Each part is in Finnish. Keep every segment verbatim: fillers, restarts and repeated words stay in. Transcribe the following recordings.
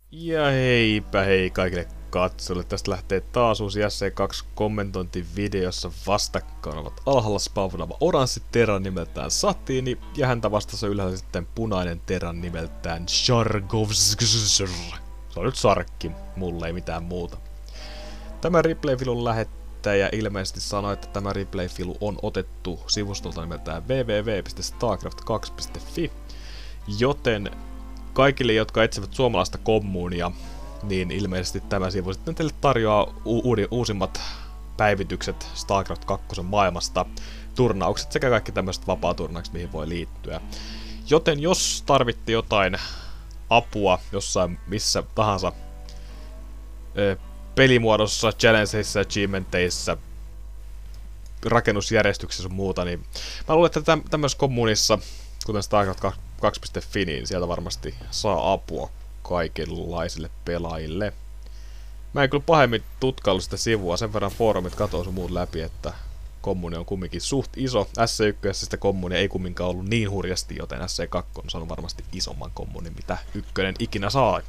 Ja heipä hei kaikille katsojille. Tästä lähtee taas uusi S C kaksi kommentointivideossa. Vastakkain ovat alhaalla spavnava oranssi terran nimeltään Satini ja häntä vastassa ylhäällä sitten punainen terran nimeltään Shargovskr. Se on nyt sarkki, mulle ei mitään muuta. Tämä replay-filun lähettäjä ilmeisesti sanoi, että tämä replay-filu on otettu sivustolta nimeltään double-u double-u double-u piste starcraft kaksi piste fi, joten kaikille, jotka etsivät suomalaista kommuunia, niin ilmeisesti tämä sivu sitten teille tarjoaa u- uusimmat päivitykset StarCraft kaksi maailmasta, turnaukset sekä kaikki tämmöiset vapaa-turnaukset, mihin voi liittyä. Joten jos tarvitte jotain apua jossain missä tahansa ö, pelimuodossa, challengeissa, achievementeissa, rakennusjärjestyksessä ja muuta, niin mä luulen, että täm- tämmöisessä kommuunissa, kuten StarCraft kaksi piste fi, niin sieltä varmasti saa apua kaikenlaisille pelaajille. Mä en kyllä pahemmin tutkaillut sitä sivua, sen verran foorumit katoo sun muut läpi, että kommuni on kumminkin suht iso. S C yksi sitä kommunia ei kumminkaan ollut niin hurjasti, joten S C kaksi on saanut varmasti isomman kommunin, mitä ykkönen ikinä saa.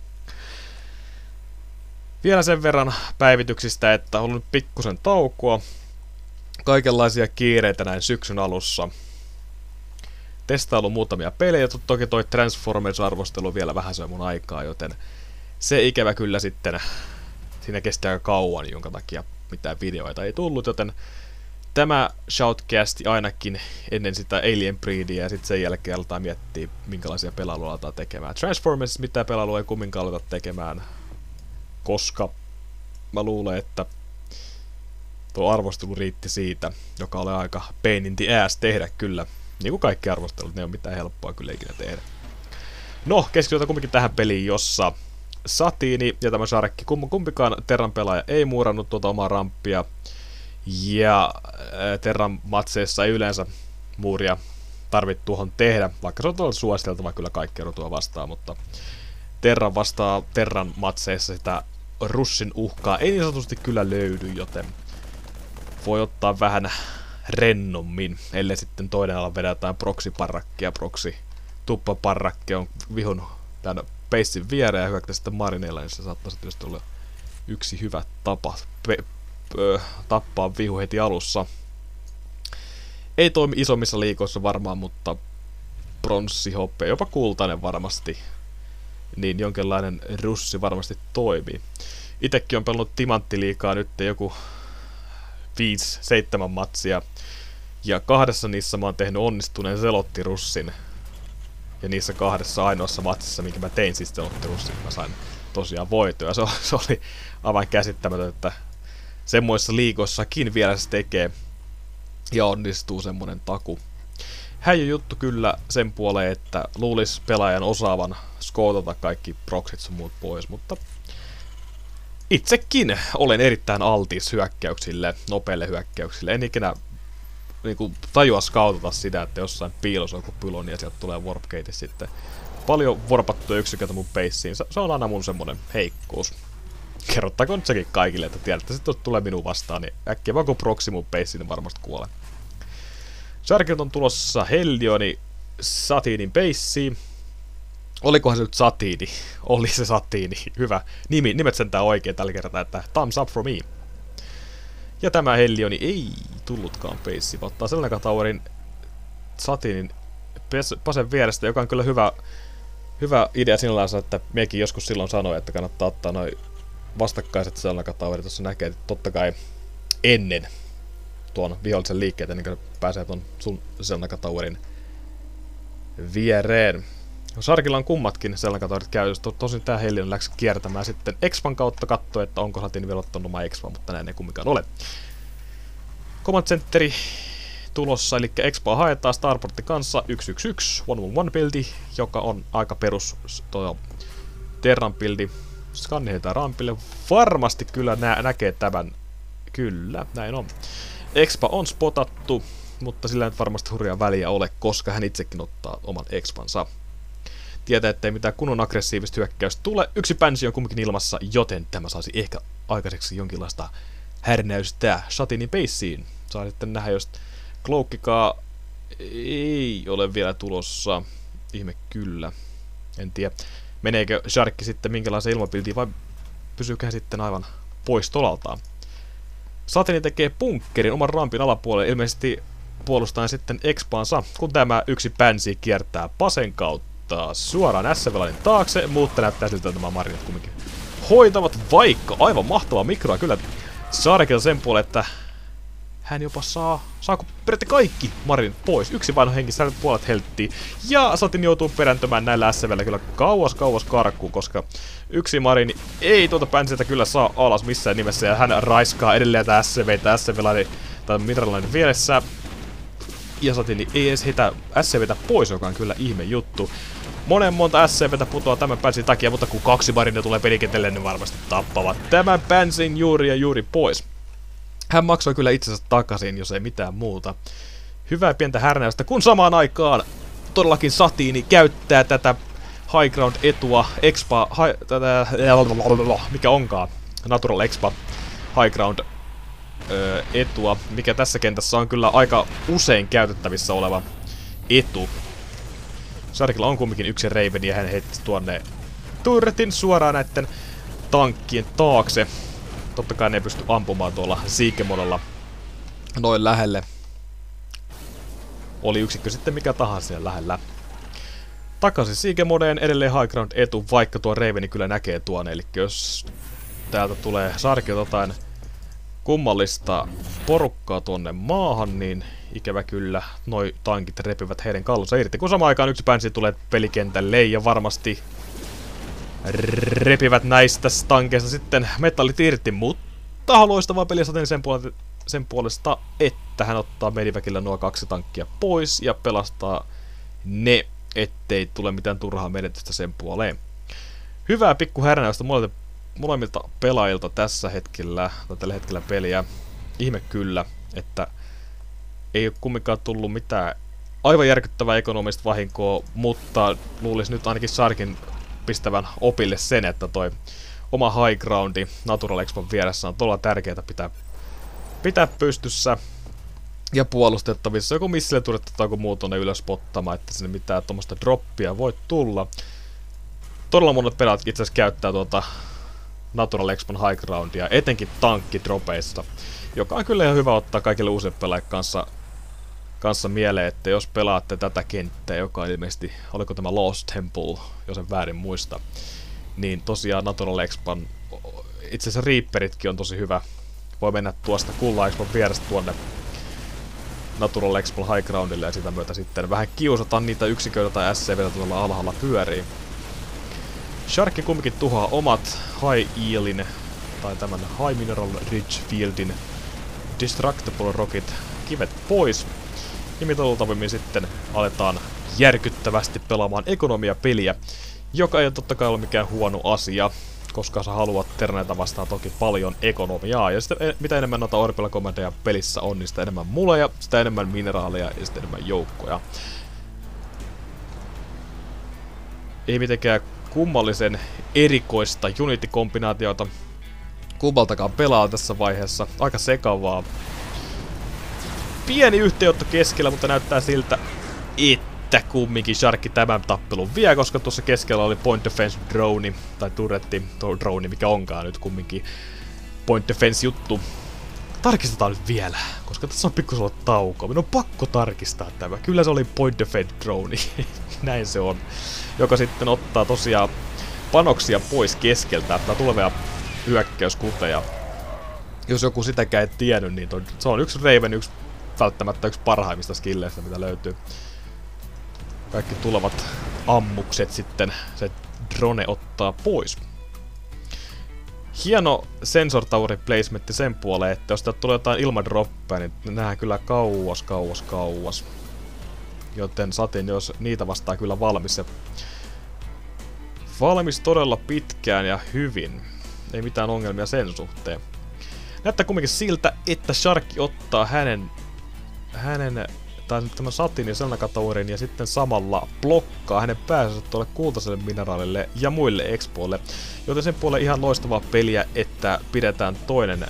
Vielä sen verran päivityksistä, että on ollut pikkusen taukoa. Kaikenlaisia kiireitä näin syksyn alussa. Testailu muutamia pelejä, toki toi Transformers-arvostelu vielä vähän syö mun aikaa, joten se ikävä kyllä sitten, siinä kesti aika kauan, jonka takia mitään videoita ei tullut, joten tämä shoutcasti ainakin ennen sitä Alien Breedia ja sitten sen jälkeen aletaan miettiä, minkälaisia pelailuja aletaan tekemään. Transformers mitä pelailua ei kumminkaan aleta tekemään, koska mä luulen, että tuo arvostelu riitti siitä, joka oli aika pain in the ass tehdä kyllä. Niin kuin kaikki arvostelut, ne on mitään helppoa kyllä ikinä tehdä. No, keskitytään kumminkin tähän peliin, jossa Satini ja tämä Sharkki, kumpikaan Terran pelaaja ei muurannut tuota omaa ramppia. Ja ää, Terran matseissa ei yleensä muuria tarvitse tuohon tehdä, vaikka se on todella suositeltava kyllä kaikkea rotua vastaan, mutta Terran vastaa Terran matseissa sitä russin uhkaa ei niin sanotusti kyllä löydy, joten voi ottaa vähän rennommin, ellei sitten toinen ala vedä jotain proxy-parrakkia, proxy-tuppaparrakki on vihun tämän peissin viereen ja hyökkätä sitten marineilla, niin se saattaisi tietysti olla yksi hyvä tapa pe- pö- tappaa vihu heti alussa. Ei toimi isommissa liikoissa varmaan, mutta pronssi, hoppea, jopa kultainen varmasti, niin jonkinlainen russi varmasti toimii. Itekin on pelannut timanttiliikaa nyt joku viisi seitsemän matsia, ja kahdessa niissä mä oon tehnyt onnistuneen selottirussin. Ja niissä kahdessa ainoassa matsissa, minkä mä tein siis selottirussin, mä sain tosiaan voitoja. Se, se oli aivan käsittämätöntä, että semmoissa liikoissakin vielä se tekee ja onnistuu semmonen taku. Häijy juttu kyllä sen puoleen, että luulis pelaajan osaavan skootata kaikki proxit sun muut pois, mutta itsekin olen erittäin altis hyökkäyksille, nopeille hyökkäyksille. En ikinä niinku tajua skautata sitä, että jossain piilossa on joku pyloni ja sieltä tulee warpgate sitten. Paljon warpattuja yksiköitä mun peissiin. Se on aina mun semmonen heikkous. Kerrottakoon nyt sekin kaikille, että tiedätte, että jos tulee minun vastaan, niin äkkiä vaan kun proxy mun peissiin, niin varmasti kuolen. Sharkilta on tulossa Hellioni Satinin peissiin. Olikohan se nyt Satini? Oli se Satini. Hyvä. Nimi, nimet sentään oikein tällä kertaa, että thumbs up from me. Ja tämä Hellioni ei tullutkaan peissi. Ottaa Selnaka Towerin Satinin pasen vierestä, joka on kyllä hyvä, hyvä idea sinällään, että mekin joskus silloin sanoi, että kannattaa ottaa noin vastakkaiset Selnaka Towerit. Tuossa näkee, että totta kai ennen tuon vihollisen liikkeet, ennen kuin pääsee tuon sun Selnaka Towerin viereen. Sharkilla on kummatkin Selnaka Towerit käytössä. Tosin tää Hellion läks kiertämään sitten Expan kautta katsoa, että onko Satini vielä ottanut oma Expan, mutta näin ei kumminkaan ole. Command Centeri tulossa, eli Expa haetaan Starportin kanssa yksi yksi yksi yksi yksi buildi, joka on aika perus toi Terran buildi. Skanni heitään rampille. Varmasti kyllä nä näkee tämän. Kyllä, näin on. Expa on spotattu, mutta sillä ei nyt varmasti hurjaa väliä ole, koska hän itsekin ottaa oman Expansa. Tietää, ettei mitään kunnon aggressiivista hyökkäystä tule. Yksi pänsi on kumminkin ilmassa, joten tämä saisi ehkä aikaiseksi jonkinlaista härnäystä Satinin peissiin. Saa sitten nähdä, jos Cloakkikaa ei ole vielä tulossa. Ihme kyllä. En tiedä. meneekö Sharkki sitten minkälaiseen ilmapiltiin vai pysyykö sitten aivan pois tolaltaan. Satini tekee bunkkerin oman rampin alapuolelle ilmeisesti puolustaen sitten expaansa, kun tämä yksi pänsi kiertää pasen kautta suoraan S V-lainin taakse, mutta näyttää siltä, että nämä marinat kumminkin hoitavat, vaikka aivan mahtavaa mikroa kyllä Sharkilta sen puolelle, että hän jopa saa, saako periaatteessa kaikki marinat pois. Yksi vain henkissä puolet helttiin. Ja Satin joutuu peräntymään näillä S V:llä kyllä kauas kauas karkuun, koska yksi marini ei tuota pänsiltä kyllä saa alas missään nimessä. Ja hän raiskaa edelleen tätä S V:tä, S V-lainen tai mineralainen vieressä. Ja Satini ei edes heitä S V:tä pois, joka on kyllä ihme juttu. Monen monta S V:tä putoaa tämän pänsin takia, mutta kun kaksi marinia tulee pelikentälle, niin varmasti tappavat tämän pänsin juuri ja juuri pois. Hän maksoi kyllä itsensä takaisin, jos ei mitään muuta. Hyvää pientä härnäystä, kun samaan aikaan todellakin Satini käyttää tätä High Ground etua, expa, hi, tätä, mikä onkaan, Natural Expa High Ground ö, etua, mikä tässä kentässä on kyllä aika usein käytettävissä oleva etu. Sharkilla on kumminkin yksi Raven ja hän heitti tuonne turretin suoraan näitten tankkien taakse. Totta kai ne ei pysty ampumaan tuolla Seeker-modella noin lähelle. Oli yksikkö sitten mikä tahansa siellä lähellä. Takaisin Seeker-modeen, edelleen High Ground etu, vaikka tuo Raveni kyllä näkee tuonne. Eli jos täältä tulee Sharkilta jotain kummallista porukkaa tuonne maahan, niin ikävä kyllä noi tankit repivät heidän kallonsa irti. Kun samaan aikaan yksi pänsi tulee pelikentälle ja varmasti repivät näistä tankeista sitten metallit irti, mutta loistavaa peliä Satin sen puolesta, sen puolesta, että hän ottaa mediväkillä nuo kaksi tankkia pois ja pelastaa ne, ettei tule mitään turhaa menetystä sen puoleen. Hyvää pikku härnäystä molemmilta, molemmilta pelaajilta tässä hetkellä, tai tällä hetkellä peliä. Ihme kyllä, että ei ole kumminkaan tullut mitään aivan järkyttävää ekonomista vahinkoa, mutta luulisi nyt ainakin Sharkin pistävän opille sen, että toi oma high groundi Natural Expan vieressä on todella tärkeää pitää, pitää pystyssä ja puolustettavissa. Joku missille turretta tai joku muu tonne ylös spottamaan, että sinne mitään tuommoista droppia voi tulla. Todella monet pelaat itse asiassa käyttää tuota Natural Expan high groundia, etenkin tankkidropeissa, joka on kyllä ihan hyvä ottaa kaikille uusille pelaajille kanssa, kanssa mieleen, että jos pelaatte tätä kenttää, joka on ilmeisesti, oliko tämä Lost Temple, jos en väärin muista, niin tosiaan Natural Expan, itse asiassa Reaperitkin on tosi hyvä. Voi mennä tuosta Kulla Expan vierestä tuonne Natural Expan high groundille ja sitä myötä sitten vähän kiusataan niitä yksiköitä tai S C V:tä tuolla alhaalla pyörii. Sharkki kumminkin tuhoaa omat High Eelin tai tämän High Mineral Ridge Fieldin Destructible Rocket kivet pois. Ja mitä luultavimmin sitten aletaan järkyttävästi pelaamaan ekonomia-peliä, joka ei totta kai ole mikään huono asia, koska sä haluat Terneitä vastaan toki paljon ekonomiaa. Ja sitten mitä enemmän noita Orbital Commandeja pelissä on, niin sitä enemmän muleja, sitä enemmän mineraaleja ja sitä enemmän joukkoja. Ei mitenkään kummallisen erikoista Unity-kombinaatiota kummaltakaan pelaa tässä vaiheessa. Aika sekavaa. Pieni yhteenotto keskellä, mutta näyttää siltä, että kumminkin Sharkki tämän tappelun vie, koska tuossa keskellä oli Point Defense Drone, tai turretti, tuo drone, mikä onkaan nyt kumminkin Point Defense juttu. Tarkistetaan nyt vielä, koska tässä on pikkusen ollut taukoa. Minun on pakko tarkistaa tämä. Kyllä se oli Point Defense Drone, näin se on. Joka sitten ottaa tosiaan panoksia pois keskeltä, tai tulevia hyökkäyskuteja. Jos joku sitäkään ei tiennyt, niin toi, se on yksi Raven, yksi välttämättä yksi parhaimmista skilleistä, mitä löytyy. Kaikki tulevat ammukset sitten se drone ottaa pois. Hieno sensor tower placementti sen puoleen, että jos täältä tulee jotain ilmadroppeja, niin ne nähdään kyllä kauas, kauas, kauas. Joten Satin, jos niitä vastaa kyllä valmis. Valmis todella pitkään ja hyvin. Ei mitään ongelmia sen suhteen. Näyttää kumminkin siltä, että Sharkki ottaa hänen, hänen tai tämän Satinin Selnaka-towerin ja sitten samalla blokkaa hänen pääsynsä tuolle kultaiselle mineraalille ja muille expoille. Joten sen puolelle ihan loistavaa peliä, että pidetään toinen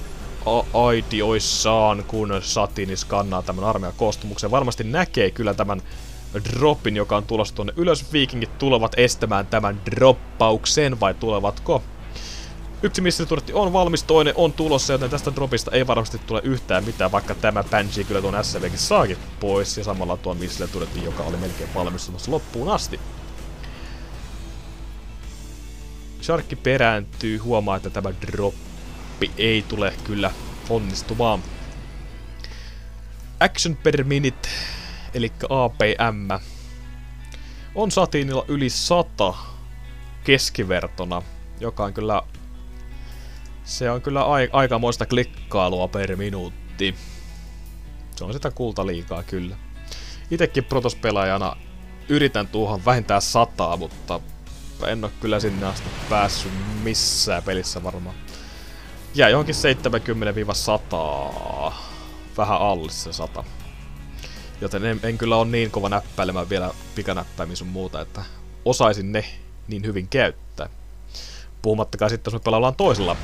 aitioissaan, kun Satini skannaa tämän armeijan koostumuksen. Varmasti näkee kyllä tämän dropin, joka on tulossa tuonne ylös. Viikingit tulevat estämään tämän droppauksen, vai tulevatko? Yksi missiliturretti on valmis, toinen on tulossa, joten tästä dropista ei varmasti tule yhtään mitään, vaikka tämä Banshee kyllä tuon S C V:kin saakin pois, ja samalla tuon missiliturretin, joka oli melkein valmistumassa loppuun asti. Sharkki perääntyy, huomaa, että tämä droppi ei tule kyllä onnistumaan. Action per minute, eli A P M, on Satinilla yli sata keskivertona, joka on kyllä... Se on kyllä ai aikamoista klikkailua per minuutti. Se on sitä kultaliikaa kyllä. Itekin Protoss-pelaajana yritän tuohon vähintään sataa, mutta en oo kyllä sinne asti päässyt missään pelissä varmaan. Jää johonkin seitsemänkymmentä sata. Vähän alle se sata. Joten en, en kyllä ole niin kova näppäilemään vielä pikanäppäimiä sun muuta, että osaisin ne niin hyvin käyttää. Puhumattakaan sitten, jos me pelaillaan toisella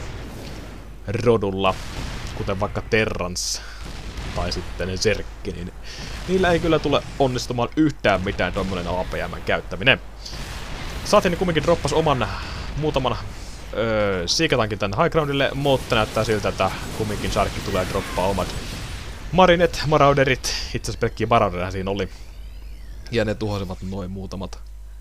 rodulla, kuten vaikka Terrans tai sitten Zerkki, niin niillä ei kyllä tule onnistumaan yhtään mitään tommonen A P M:n käyttäminen. Saatiin kumminkin droppas oman muutaman öö, siikatankin tänne high groundille, mutta näyttää siltä, että kumminkin Sharkki tulee droppaa omat Marinet, Marauderit, itse asiassa pelkkiä Maraudereita siinä oli. Ja ne tuhosivat noin muutamat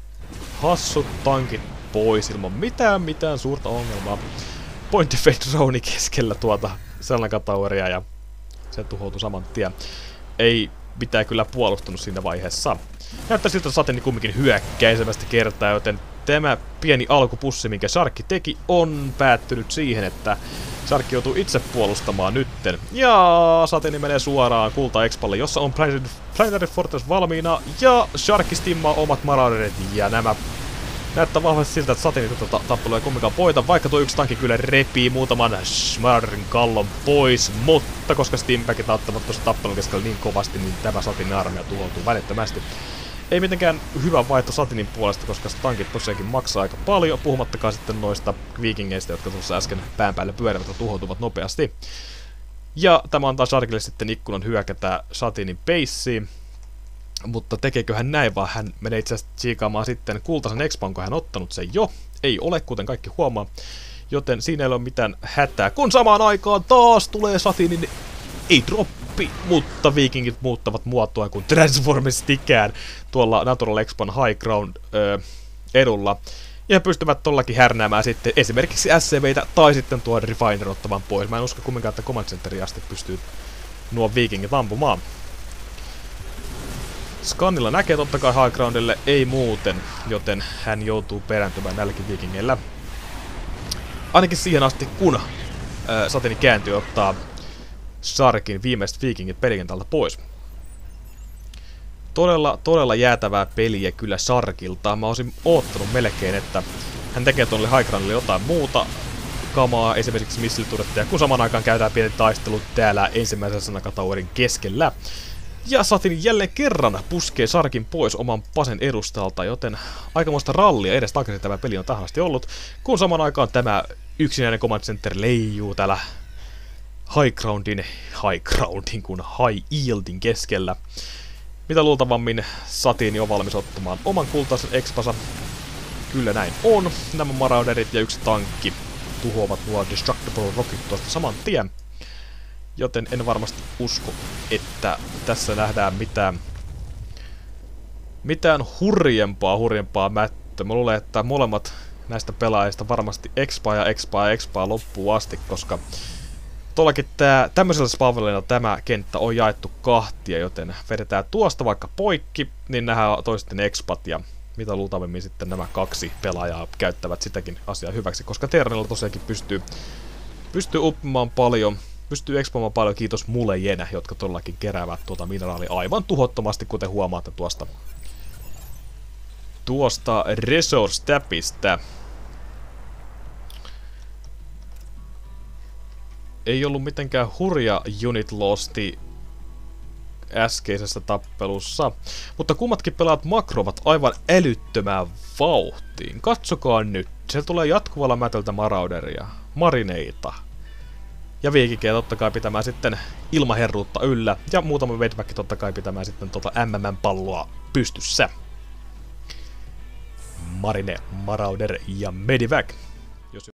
hassut tankit pois ilman mitään mitään suurta ongelmaa. Point Defense Drone keskellä tuota Selnaka Toweria ja se tuhoutui saman tien. Ei mitään kyllä puolustunut siinä vaiheessa. Näyttää siltä, että Sateni kumminkin hyökkää ensimmäistä kertaa, joten tämä pieni alkupussi, minkä Sharkki teki, on päättynyt siihen, että Sharkki joutuu itse puolustamaan nytten. Ja Sateni menee suoraan Kulta Expalle, jossa on Planetary Fortress valmiina, ja Sharkki stimmaa omat Marauderit, ja nämä näyttää vahvasti siltä, että Sateni tätä tappelua ei kumminkaan voita, vaikka tuo yksi tankki kyllä repii muutaman Marauderin kallon pois, mutta koska Stimpackit auttavat tuossa tappelun keskellä niin kovasti, niin tämä Satenin armeija tuhoutuu välittömästi. Ei mitenkään hyvä vaihto Satenin puolesta, koska tankit tosiaankin maksaa aika paljon, puhumattakaan sitten noista viikingeistä, jotka tuossa äsken pään päälle pyörivät ja tuhoutuvat nopeasti. Ja tämä antaa Sharkille sitten ikkunan hyökätä Satenin beissiin. Mutta tekeekö hän näin, vaan hän menee itse asiassa tsiikaamaan sitten kultaisen expan, onko hän ottanut sen jo? Ei ole, kuten kaikki huomaa. Joten siinä ei ole mitään hätää. Kun samaan aikaan taas tulee Satenin ei droppi, mutta viikingit muuttavat muotoa kuin Transformistikään tuolla Natural Expan High Ground öö, edulla. Ja he pystyvät tollakin härnäämään sitten esimerkiksi S C V:tä tai sitten tuon Refiner ottavan pois. Mä en usko kumminkaan, että Command Centeriin asti pystyy nuo viikingit ampumaan. Scannilla näkee totta kai High Groundille, ei muuten, joten hän joutuu perääntymään nälläkin viikingeillä. Ainakin siihen asti, kun ää, Sateni kääntyy ottaa Sharkin viimeiset viikingit pelikentältä pois. Todella, todella jäätävää peliä kyllä Sharkilta. Mä olisin oottanut melkein, että hän tekee tuolle High Groundille jotain muuta kamaa, esimerkiksi missiliturretteja, kun saman aikaan käydään pienet taistelut täällä ensimmäisen Selnaka Towerin keskellä. Ja Sateni jälleen kerran puskee Sharkin pois oman pasen edustalta, joten aikamoista rallia edes takaisin tämä peli on tähän asti ollut, kun saman aikaan tämä yksinäinen Command Center leijuu täällä High Groundin, High Groundin kun High Yieldin keskellä. Mitä luultavammin Sateni on valmis ottamaan oman kultaisen expansa. Kyllä näin on. Nämä Marauderit ja yksi tankki tuhoavat nuo Destructible Rocket tuosta saman tien. Joten en varmasti usko, että tässä nähdään mitään, mitään hurjempaa, hurjempaa mättöä. Mä luulen, että molemmat näistä pelaajista varmasti expaa ja expaa ja expaa loppuun asti, koska tuollakin tää, tämmöisellä spawnilla tämä kenttä on jaettu kahtia, joten vedetään tuosta vaikka poikki, niin nähdään toisten expat ja mitä luultavimmin sitten nämä kaksi pelaajaa käyttävät sitäkin asiaa hyväksi, koska Terranilla tosiaankin pystyy, pystyy uppimaan paljon. Pystyy expaamaan paljon, kiitos mulejenä, jotka todellakin keräävät tuota mineraalia aivan tuhottomasti, kuten huomaatte tuosta tuosta resource tapista. Ei ollut mitenkään hurja unit losti äskeisessä tappelussa, mutta kummatkin pelaat makrovat aivan älyttömään vauhtiin. Katsokaa nyt, se tulee jatkuvalla mätöltä Marauderia, Marineita. Ja viikikiä totta kai pitämään sitten ilmaherruutta yllä. Ja muutama Vedback totta kai pitämään sitten tota M M M-palloa pystyssä. Marine, Marauder ja Medivac.